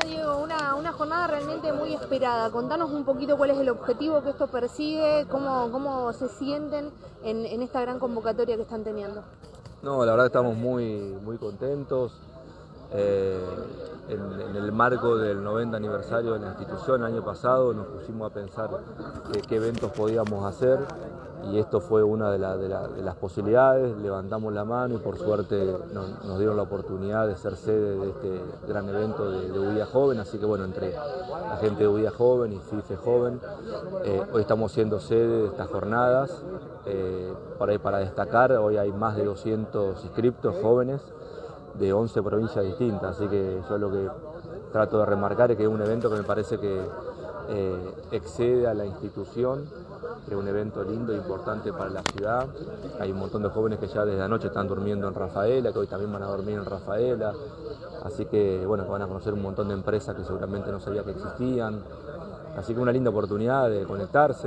Diego, una jornada realmente muy esperada. Contanos un poquito cuál es el objetivo que esto persigue, cómo se sienten en esta gran convocatoria que están teniendo. No, la verdad estamos muy contentos. En el marco del 90 aniversario de la institución, el año pasado nos pusimos a pensar qué eventos podíamos hacer y esto fue una de las posibilidades. Levantamos la mano y por suerte nos dieron la oportunidad de ser sede de este gran evento de UIA Joven, así que bueno, entre la gente de UIA Joven y FIFE Joven, hoy estamos siendo sede de estas jornadas. Por ahí para destacar, hoy hay más de 200 inscriptos jóvenes de 11 provincias distintas, así que yo lo que trato de remarcar es que es un evento que me parece que excede a la institución, que es un evento lindo e importante para la ciudad. Hay un montón de jóvenes que ya desde anoche están durmiendo en Rafaela, que hoy también van a dormir en Rafaela, así que bueno, van a conocer un montón de empresas que seguramente no sabía que existían, así que una linda oportunidad de conectarse,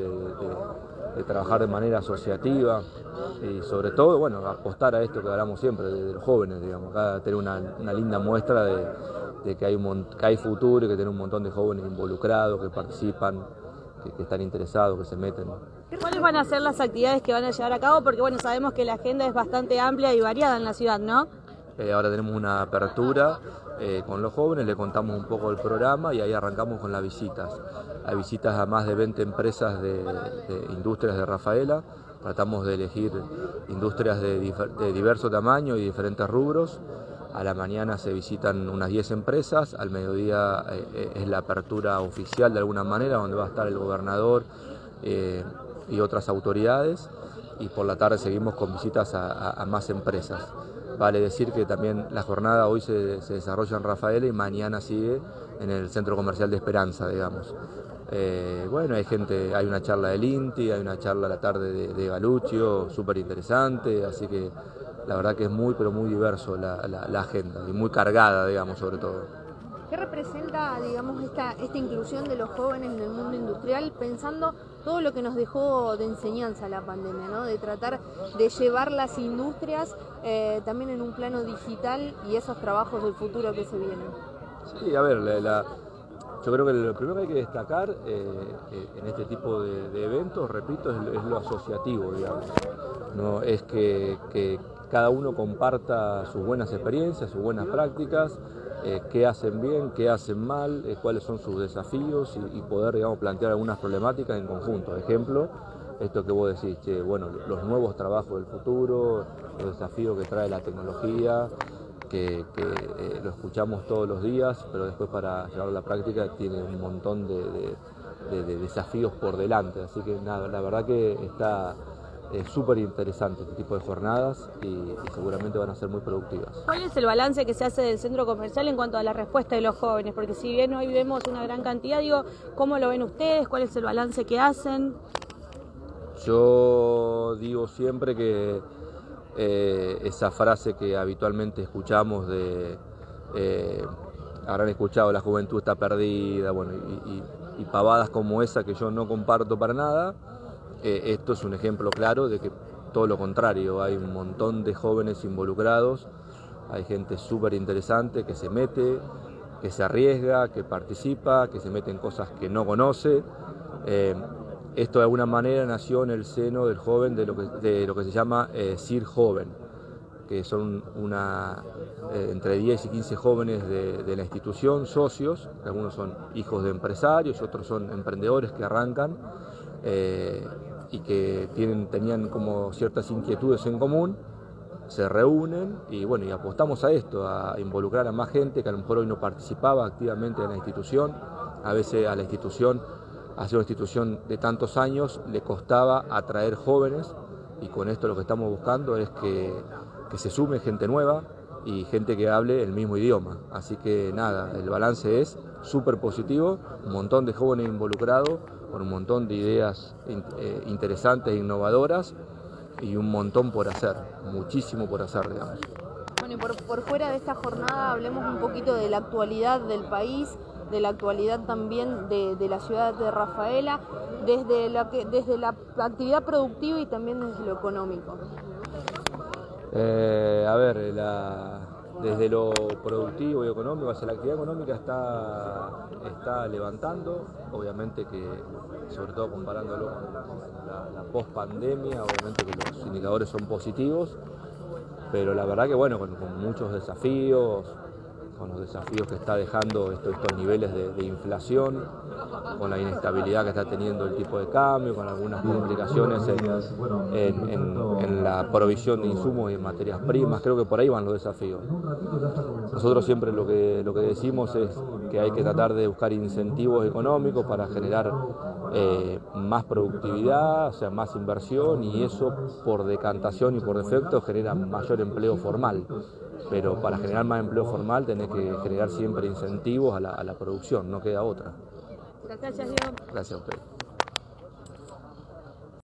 de trabajar de manera asociativa y sobre todo, bueno, apostar a esto que hablamos siempre, de los jóvenes, digamos, acá tener una linda muestra de que hay futuro y que tener un montón de jóvenes involucrados, que participan, que están interesados, que se meten. ¿Cuáles van a ser las actividades que van a llevar a cabo? Porque bueno, sabemos que la agenda es bastante amplia y variada en la ciudad, ¿no? Ahora tenemos una apertura con los jóvenes, le contamos un poco el programa y ahí arrancamos con las visitas. Hay visitas a más de 20 empresas de industrias de Rafaela. Tratamos de elegir industrias de diverso tamaño y diferentes rubros. A la mañana se visitan unas 10 empresas, al mediodía es la apertura oficial de alguna manera, donde va a estar el gobernador y otras autoridades, y por la tarde seguimos con visitas a más empresas. Vale decir que también la jornada hoy se desarrolla en Rafaela y mañana sigue en el Centro Comercial de Esperanza, digamos. Bueno, hay una charla del INTI, hay una charla a la tarde de Galuccio, súper interesante, así que la verdad que es pero muy diverso la agenda y muy cargada, digamos, sobre todo. ¿Qué representa, digamos, esta inclusión de los jóvenes en el mundo industrial, pensando todo lo que nos dejó de enseñanza la pandemia, ¿no? De tratar de llevar las industrias también en un plano digital y esos trabajos del futuro que se vienen? Sí, a ver, yo creo que lo primero que hay que destacar en este tipo de eventos, repito, es lo asociativo, digamos. No es que cada uno comparta sus buenas experiencias, sus buenas prácticas, qué hacen bien, qué hacen mal, cuáles son sus desafíos y poder, digamos, plantear algunas problemáticas en conjunto. Ejemplo, esto que vos decís, bueno, los nuevos trabajos del futuro, los desafíos que trae la tecnología, que lo escuchamos todos los días, pero después para llevarlo a la práctica tiene un montón de desafíos por delante. Así que nada, la verdad que está súper interesante este tipo de jornadas y seguramente van a ser muy productivas. ¿Cuál es el balance que se hace del centro comercial en cuanto a la respuesta de los jóvenes? Porque si bien hoy vemos una gran cantidad, digo, ¿cómo lo ven ustedes? ¿Cuál es el balance que hacen? Yo digo siempre que esa frase que habitualmente escuchamos habrán escuchado, la juventud está perdida, bueno, y pavadas como esa que yo no comparto para nada. Esto es un ejemplo claro de que todo lo contrario, hay un montón de jóvenes involucrados, hay gente súper interesante que se mete, que se arriesga, que participa, que se mete en cosas que no conoce. Esto de alguna manera nació en el seno del joven de lo que se llama CIR Joven, que son entre 10 y 15 jóvenes de la institución, socios, algunos son hijos de empresarios, otros son emprendedores que arrancan y que tenían como ciertas inquietudes en común, se reúnen y bueno, y apostamos a esto, a involucrar a más gente que a lo mejor hoy no participaba activamente en la institución. A veces a la institución, a ser una institución de tantos años, le costaba atraer jóvenes y con esto lo que estamos buscando es que se sume gente nueva y gente que hable el mismo idioma. Así que nada, el balance es súper positivo, un montón de jóvenes involucrados, con un montón de ideas interesantes e innovadoras y un montón por hacer, muchísimo por hacer, digamos. Bueno, y por fuera de esta jornada hablemos un poquito de la actualidad del país, de la actualidad también de la ciudad de Rafaela, desde la actividad productiva y también desde lo económico. A ver, Desde lo productivo y económico, hacia la actividad económica está levantando, obviamente que, sobre todo comparándolo con la post-pandemia, obviamente que los indicadores son positivos, pero la verdad que bueno, con muchos desafíos, con los desafíos que está dejando estos niveles de inflación, con la inestabilidad que está teniendo el tipo de cambio, con algunas complicaciones en la provisión de insumos y de materias primas. Creo que por ahí van los desafíos. Nosotros siempre lo que decimos es que hay que tratar de buscar incentivos económicos para generar más productividad, o sea, más inversión, y eso por decantación y por defecto genera mayor empleo formal. Pero para generar más empleo formal tenés que generar siempre incentivos a la producción, no queda otra. Gracias, Diego. Gracias a ustedes.